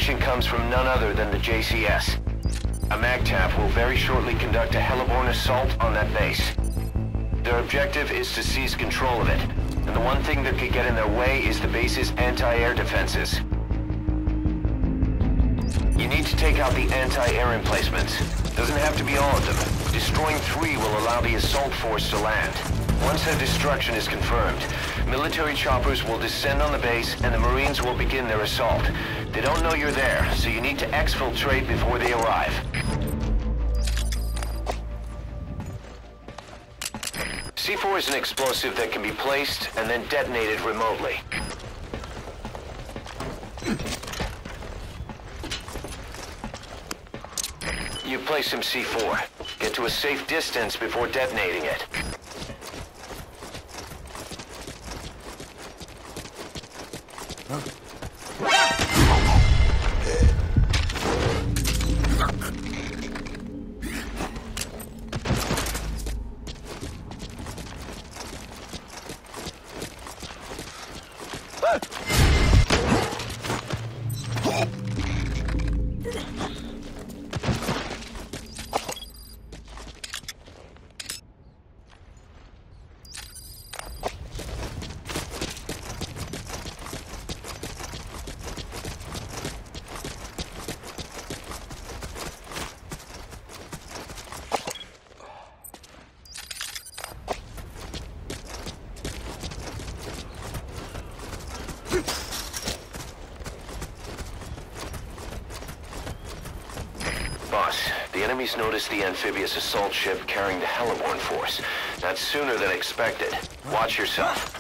mission comes from none other than the JCS. A MAGTF will very shortly conduct a heliborne assault on that base. Their objective is to seize control of it, and the one thing that could get in their way is the base's anti-air defenses. You need to take out the anti-air emplacements. Doesn't have to be all of them. Destroying 3 will allow the assault force to land. Once their destruction is confirmed, military choppers will descend on the base and the Marines will begin their assault. They don't know you're there, so you need to exfiltrate before they arrive. C4 is an explosive that can be placed and then detonated remotely. You place some C4. Get to a safe distance before detonating it. Boss, the enemy's noticed the amphibious assault ship carrying the heliborne force. That's sooner than expected. Watch yourself.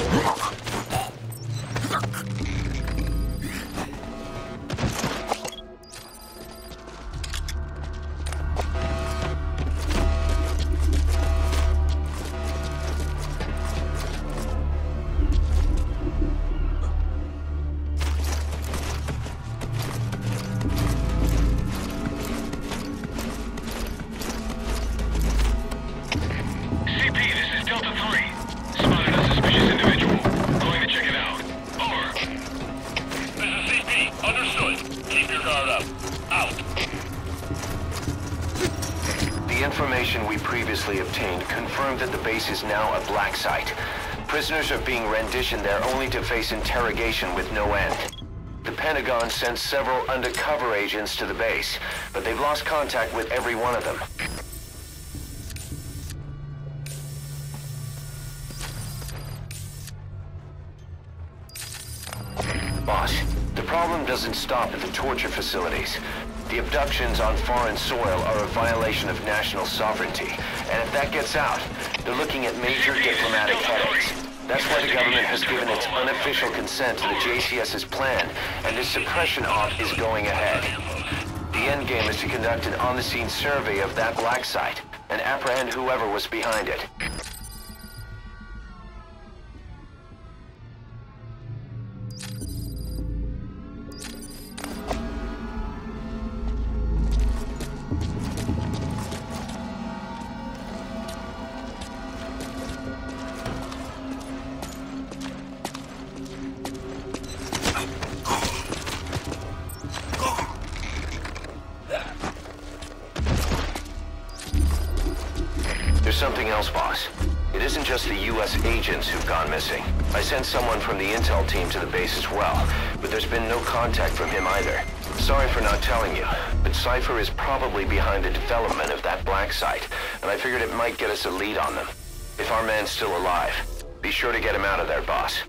The information we previously obtained confirmed that the base is now a black site. Prisoners are being renditioned there only to face interrogation with no end. The Pentagon sent several undercover agents to the base, but they've lost contact with every one of them. Boss, the problem doesn't stop at the torture facilities. The abductions on foreign soil are a violation of national sovereignty, and if that gets out, they're looking at major diplomatic headaches. That's why the government has given its unofficial consent to the JCS's plan, and this suppression op is going ahead. The endgame is to conduct an on-the-scene survey of that black site, and apprehend whoever was behind it. There's something else, boss. It isn't just the U.S. agents who've gone missing. I sent someone from the intel team to the base as well, but there's been no contact from him either. Sorry for not telling you, but Cypher is probably behind the development of that black site, and I figured it might get us a lead on them. If our man's still alive, be sure to get him out of there, boss.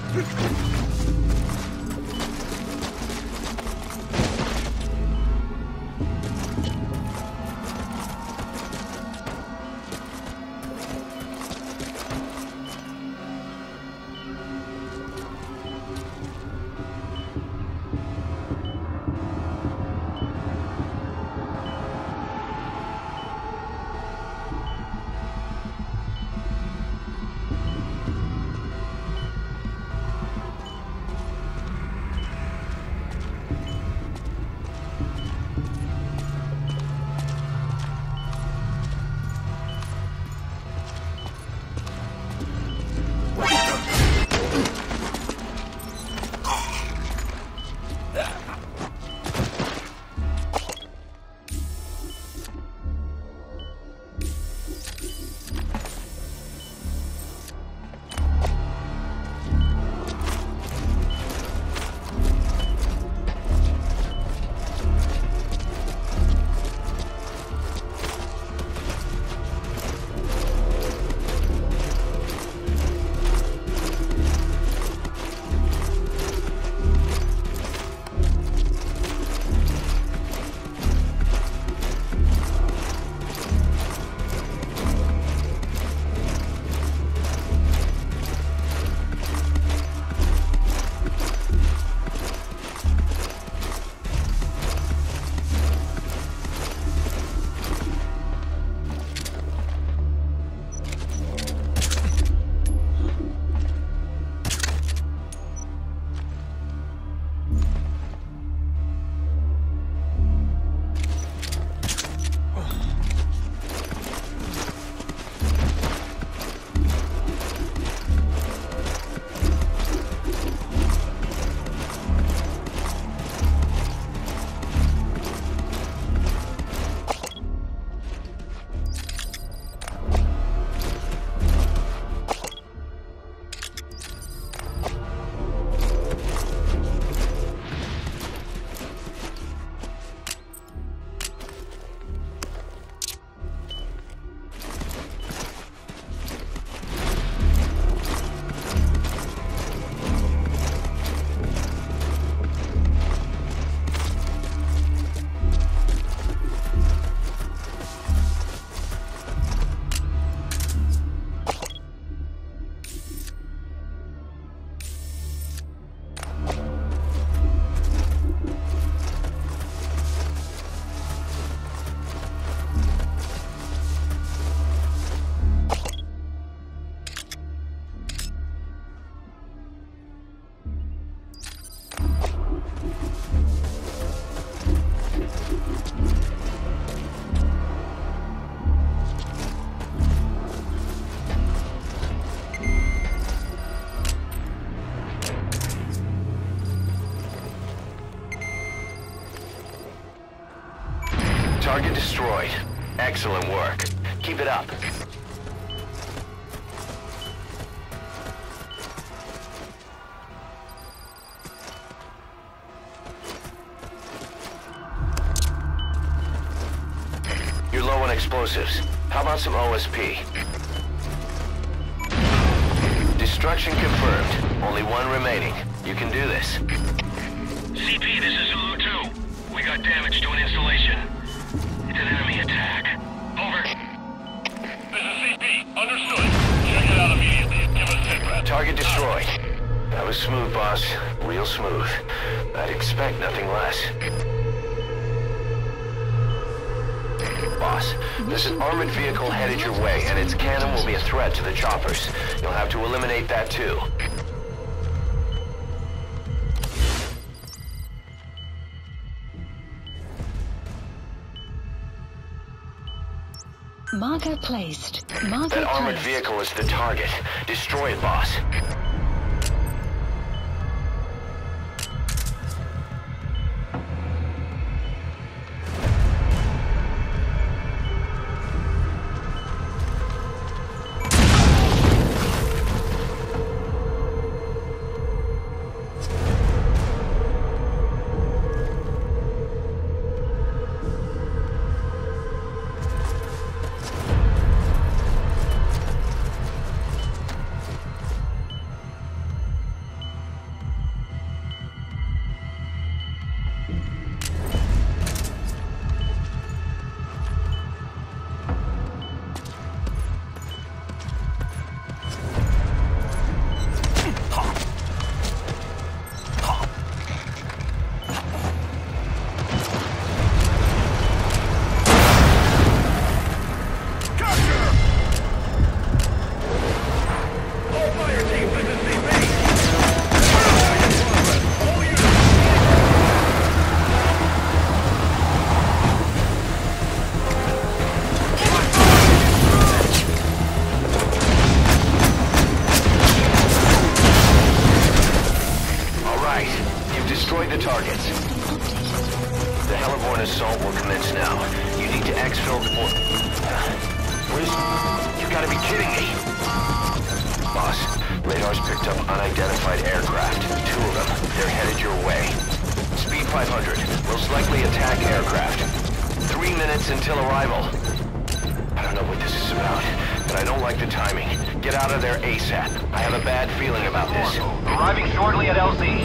Target destroyed. Excellent work. Keep it up. You're low on explosives. How about some OSP? Destruction confirmed. Only one remaining. You can do this. CP, this is Zulu 2. We got damage to an installation. It's an enemy attack. Over. This is CP. Understood. Check it out immediately. Give us sit-rep. Target destroyed. That was smooth, boss. Real smooth. I'd expect nothing less. Boss, there's an armored vehicle headed your way, and its cannon will be a threat to the choppers. You'll have to eliminate that too. Marker placed. Marker That armored placed. vehicle is the target. Destroy it, boss. the targets. The Heliborn assault will commence now. You need to exfil the... What is... You gotta be kidding me! Boss, radar's picked up unidentified aircraft. 2 of them. They're headed your way. Speed 500. Most likely attack aircraft. 3 minutes until arrival. I don't know what this is about, but I don't like the timing. Get out of there ASAP. I have a bad feeling about this. Arriving shortly at LZ.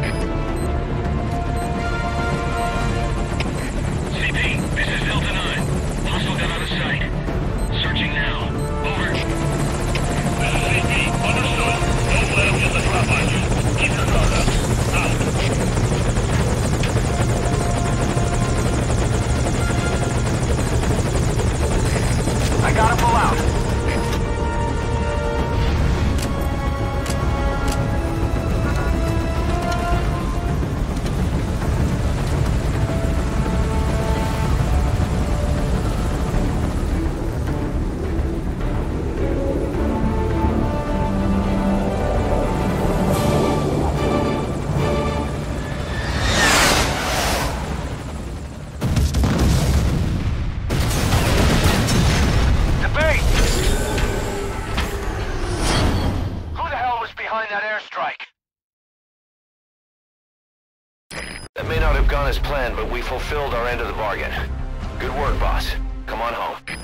CP, this is Delta 9. Hostile got out of sight. Searching now. Over. This is CP. Understood. Don't let him get the drop on you. Keep your guard up. Out. I gotta pull out. That may not have gone as planned, but we fulfilled our end of the bargain. Good work, boss. Come on home.